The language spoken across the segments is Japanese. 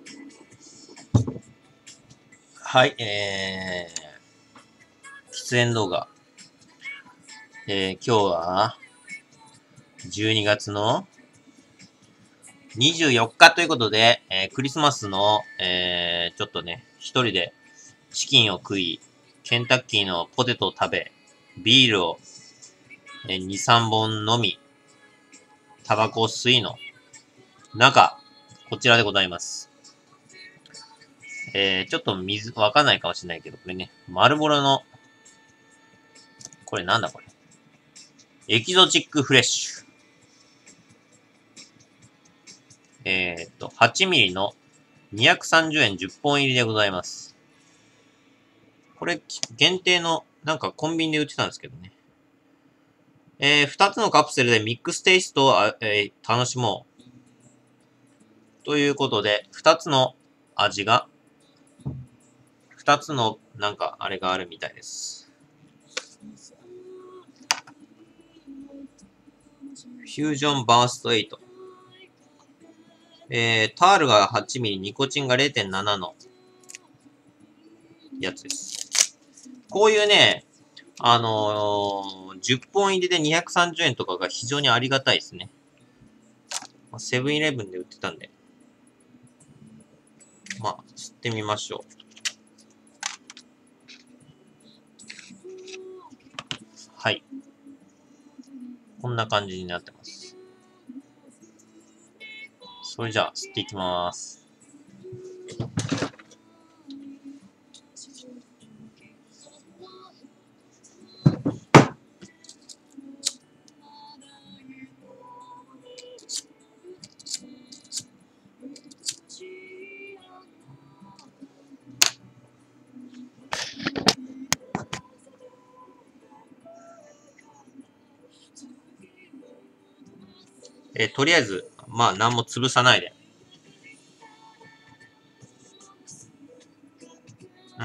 はい、喫煙動画。今日は、12月の24日ということで、クリスマスの、ちょっとね、一人でチキンを食い、ケンタッキーのポテトを食べ、ビールを、2、3本飲み、タバコを吸いの中、こちらでございます。ちょっとわかんないかもしれないけど、これね、マルボロの、これなんだこれ。エキゾチックフレッシュ。8ミリの230円10本入りでございます。これ、限定の、なんかコンビニで売ってたんですけどね。2つのカプセルでミックステイストを、楽しもう。ということで、2つの味が、2つの、なんか、あれがあるみたいです。フュージョンバースト8。タールが8ミリ、ニコチンが 0.7 のやつです。こういうね、10本入りで230円とかが非常にありがたいですね。セブンイレブンで売ってたんで。まあ、吸ってみましょう。はい。こんな感じになってます。それじゃあ、吸っていきます。とりあえず、まあ、何も潰さないで。うん。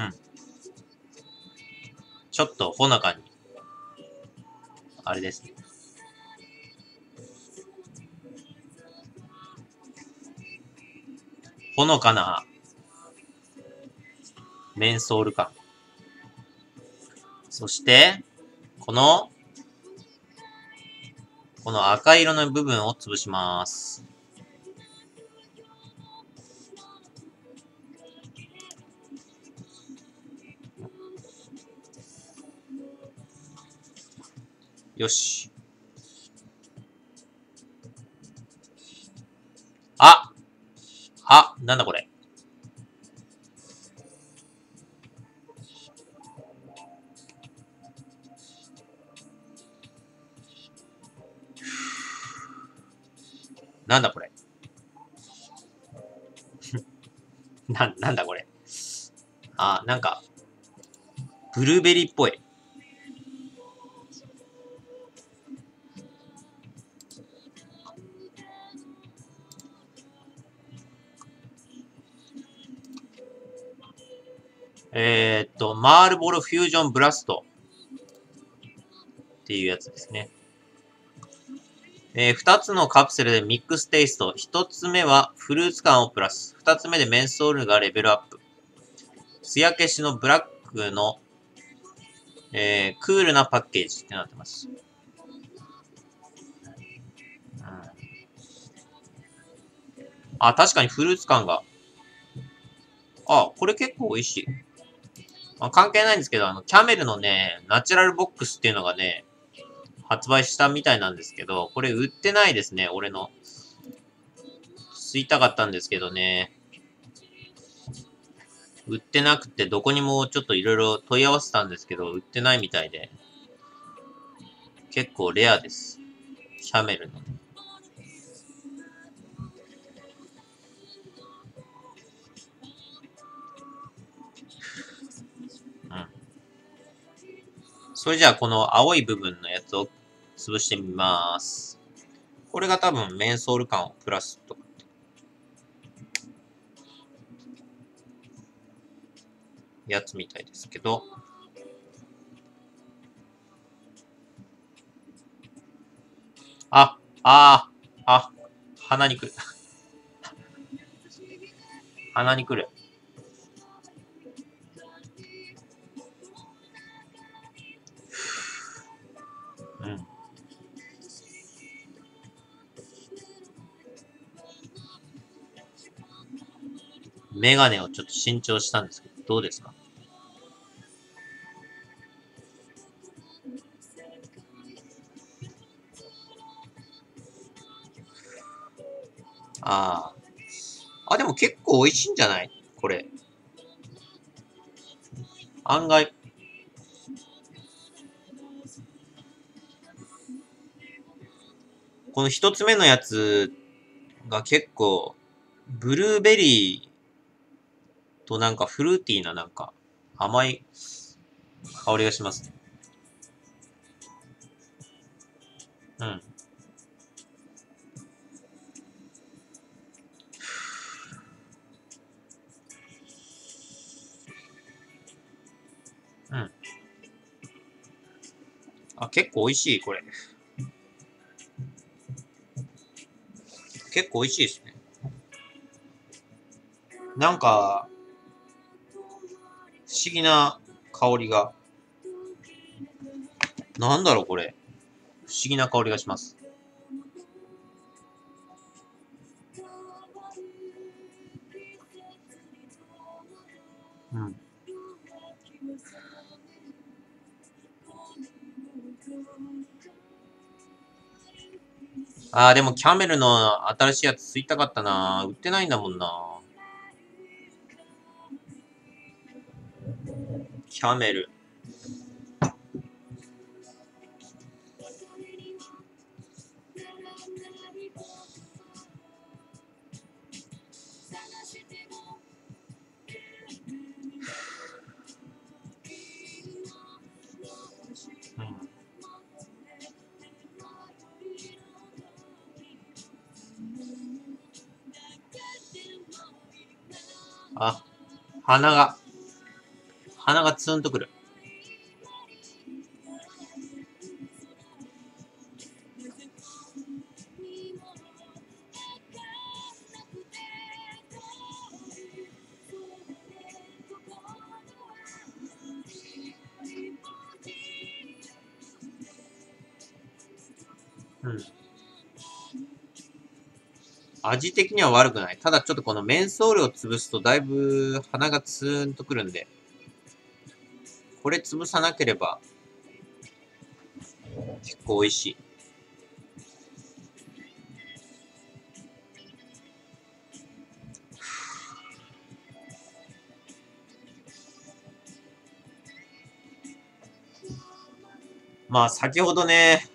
ちょっとほのかに、あれですね。ほのかな、メンソール感。そして、この赤色の部分を潰します。よし。なんだこれ。なんだこれ。なんだこれ。なんか、ブルーベリーっぽい。マールボロフュージョンブラストっていうやつですね。2つのカプセルでミックステイスト。1つ目はフルーツ感をプラス。2つ目でメンソールがレベルアップ。艶消しのブラックの、クールなパッケージってなってます。確かにフルーツ感が。これ結構美味しい。関係ないんですけど、キャメルのね、ナチュラルボックスっていうのがね、発売したみたいなんですけど、これ売ってないですね、俺の。吸いたかったんですけどね。売ってなくて、どこにもちょっといろいろ問い合わせたんですけど、売ってないみたいで。結構レアです。キャメルの。うん。それじゃあ、この青い部分のやつを潰してみます。これが多分メンソール感をプラスとか。やつみたいですけど。鼻にくる。 鼻に来る。うん。メガネをちょっと新調したんですけど、どうですか？ああ。あ、でも結構美味しいんじゃないこれ。案外。この一つ目のやつが結構、ブルーベリーとなんかフルーティーななんか甘い香りがしますね。うん。うん。あ、結構美味しい、これ。結構美味しいですね。なんか、不思議な香りが。なんだろう、これ。不思議な香りがします。うん。あー、でもキャメルの新しいやつ吸いたかったな。売ってないんだもんな。キャメル。うん。あ、鼻が、鼻がツーンとくる。うん。味的には悪くない。ただちょっとこのメンソールを潰すとだいぶ鼻がツーンとくるんで、これ潰さなければ結構美味しい。まあ先ほどね、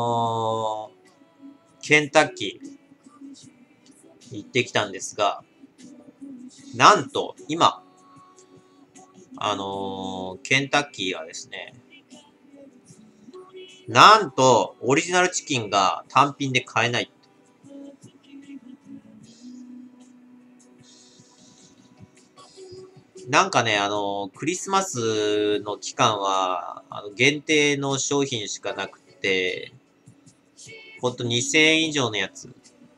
ケンタッキーに行ってきたんですが、なんと今、ケンタッキーはですね、なんとオリジナルチキンが単品で買えない。なんかね、クリスマスの期間は、限定の商品しかなくて、ほんと2000円以上のやつ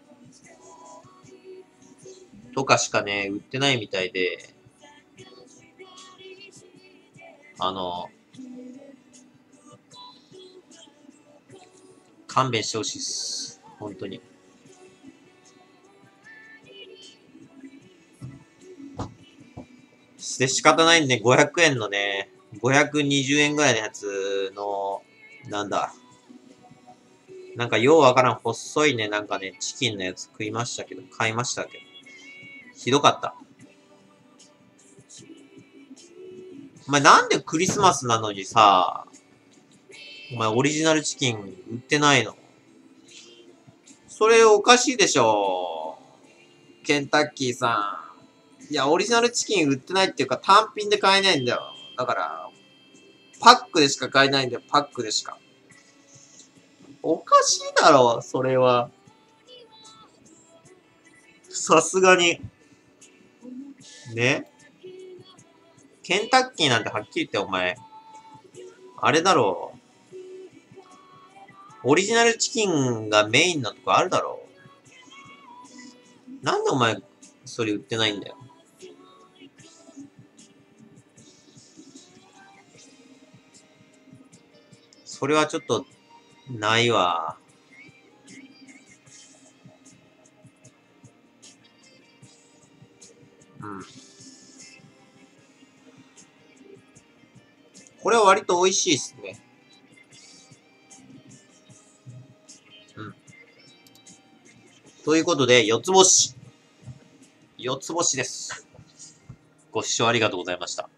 とかしかね、売ってないみたいで、あの、勘弁してほしいっす。本当に。で、仕方ないんで、500円のね、520円ぐらいのやつの、なんだ、なんかようわからん細いね、なんかね、チキンのやつ食いましたけど、買いましたけど、ひどかった。お前なんでクリスマスなのにさ、お前オリジナルチキン売ってないの？それおかしいでしょ。ケンタッキーさん。いや、オリジナルチキン売ってないっていうか単品で買えないんだよ。だから、パックでしか買えないんだよ、パックでしか。おかしいだろ、それは。さすがに。ね。ケンタッキーなんてはっきり言ってお前、あれだろう。オリジナルチキンがメインなとこあるだろう。なんでお前、それ売ってないんだよ。 それはちょっと、ないわ。うん。これは割と美味しいっすね。うん。ということで、四つ星。四つ星です。ご視聴ありがとうございました。